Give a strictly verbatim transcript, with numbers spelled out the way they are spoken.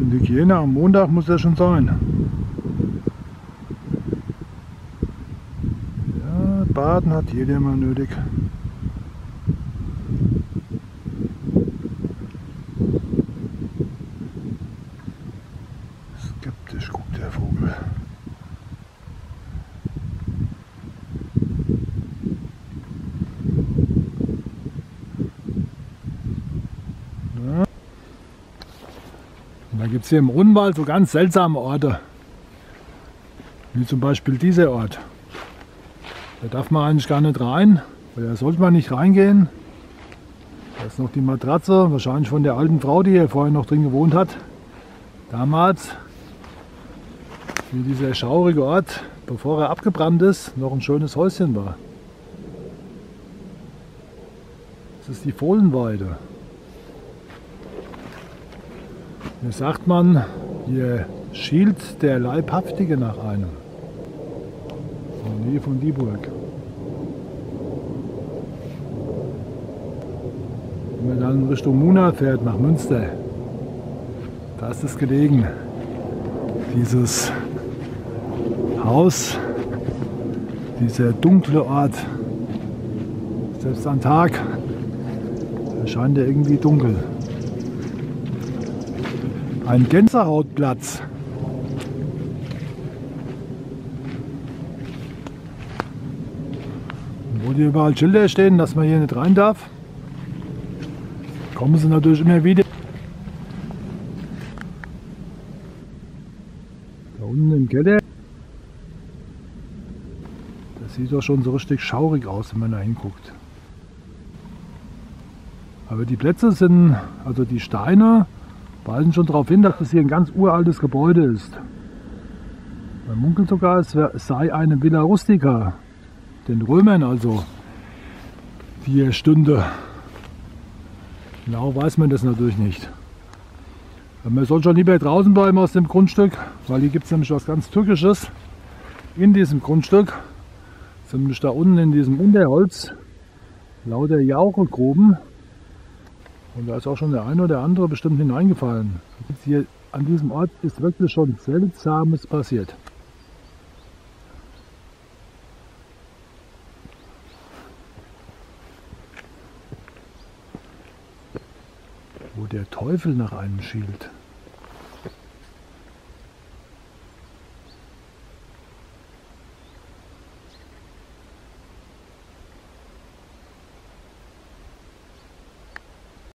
Bisschen Hygiene am Montag muss ja schon sein. Ja, Baden hat jeder mal nötig. Skeptisch guckt der Vogel. Ja. Und da gibt es hier im Rundwald so ganz seltsame Orte. Wie zum Beispiel dieser Ort. Da darf man eigentlich gar nicht rein, weil da sollte man nicht reingehen. Da ist noch die Matratze, wahrscheinlich von der alten Frau, die hier vorher noch drin gewohnt hat. Damals, wie dieser schaurige Ort, bevor er abgebrannt ist, noch ein schönes Häuschen war. Das ist die Fohlenweide. Hier sagt man, hier schielt der Leibhaftige nach einem. In der Nähe von Dieburg. Wenn man dann Richtung Muna fährt, nach Münster, da ist es gelegen. Dieses Haus, dieser dunkle Ort, selbst am Tag erscheint er irgendwie dunkel. Ein Gänsehautplatz. Wo die überall Schilder stehen, dass man hier nicht rein darf, kommen sie natürlich immer wieder. Da unten im Keller, das sieht doch schon so richtig schaurig aus, wenn man da hinguckt. Aber die Plätze sind, also die Steine, weisen schon darauf hin, dass das hier ein ganz uraltes Gebäude ist. Man munkelt sogar, es sei eine Villa Rustica, den Römern also, die hier stünde. Genau weiß man das natürlich nicht. Aber man soll schon lieber draußen bleiben aus dem Grundstück, weil hier gibt es nämlich was ganz Tückisches in diesem Grundstück. Nämlich da unten in diesem Unterholz lauter Jauchegruben. Und da ist auch schon der eine oder andere bestimmt hineingefallen. Hier an diesem Ort ist wirklich schon Seltsames passiert. Wo der Teufel nach einem schielt.